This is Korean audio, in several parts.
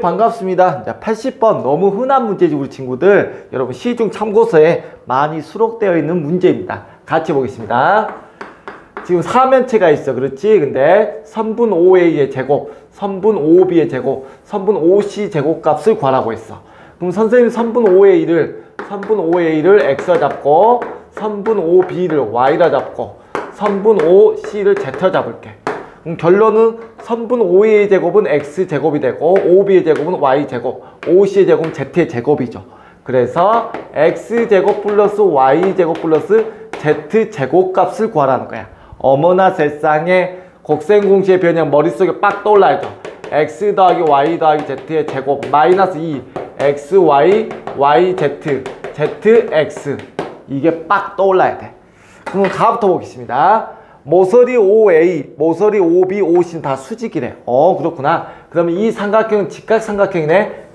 반갑습니다. 자, 80번 너무 흔한 문제지 우리 친구들. 여러분 시중 참고서에 많이 수록되어 있는 문제입니다. 같이 보겠습니다. 지금 4면체가 있어. 그렇지? 근데 선분 OA의 제곱, 선분 OB의 제곱, 선분 OC 제곱값을 구하라고 했어. 그럼 선생님 선분 OA를 X라 잡고 선분 OB를 Y라 잡고 선분 OC를 Z라 잡을게. 그럼 결론은 선분 OA의 제곱은 X제곱이 되고 OB의 제곱은 Y제곱, OC의 제곱은 Z의 제곱이죠. 그래서 X제곱 플러스 Y제곱 플러스 Z제곱 값을 구하라는 거야. 어머나 세상에 곱셈공식의 변형 머릿속에 빡 떠올라야죠. X 더하기 Y 더하기 Z의 제곱 마이너스 2 XY, YZ, ZX 이게 빡 떠올라야 돼. 그럼 다음부터 보겠습니다. 모서리 OA, 모서리 OB, OC는 다 수직이래. 그렇구나. 그러면 이 삼각형은 직각삼각형이네.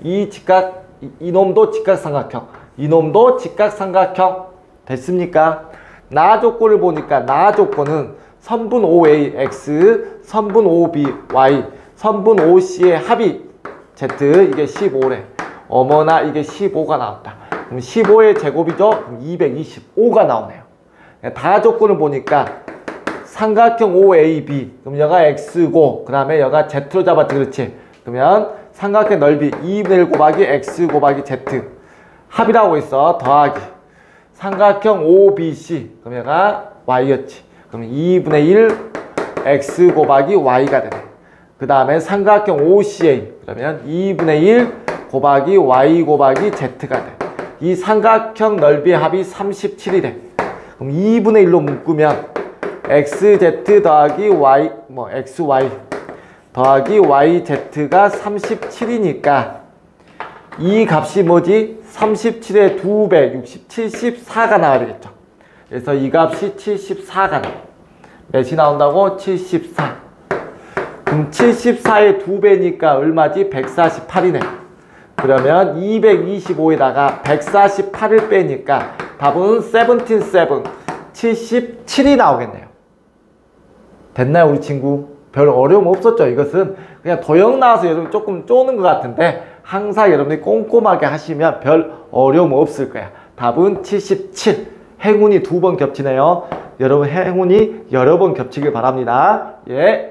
이놈도 직각삼각형, 이놈도 직각삼각형. 됐습니까? 나 조건을 보니까 나 조건은 선분 OA X, 선분 OB Y, 선분 OC의 합이 Z 이게 15래. 어머나 이게 15가 나왔다. 그럼 15의 제곱이죠? 그럼 225가 나오네요. 다 조건을 보니까 삼각형 OAB 그럼 여가 X고 그 다음에 여가 Z로 잡았지. 그렇지? 그러면 삼각형 넓이 2분의 1 곱하기 X 곱하기 Z 합이라고 있어. 더하기 삼각형 OBC 그럼 여가 Y였지. 그럼 2분의 1 X 곱하기 Y가 되네. 그 다음에 삼각형 OCA 그러면 2분의 1 곱하기 Y 곱하기 Z가 돼. 이 삼각형 넓이의 합이 37이래. 그럼 2분의 1로 묶으면 XZ 더하기 Y, XY 더하기 YZ가 37이니까 이 값이 뭐지? 37의 2배, 74가 나와야 되겠죠. 그래서 이 값이 74가 나와. 몇이 나온다고? 74. 그럼 74의 2배니까 얼마지? 148이네. 그러면 225에다가 148을 빼니까 답은 77이 나오겠네요. 됐나요 우리 친구? 별 어려움 없었죠? 이것은 그냥 도형 나와서 여러분 조금 쪼는 것 같은데 항상 여러분이 꼼꼼하게 하시면 별 어려움 없을 거야. 답은 77. 행운이 2번 겹치네요. 여러분 행운이 여러 번 겹치길 바랍니다. 예.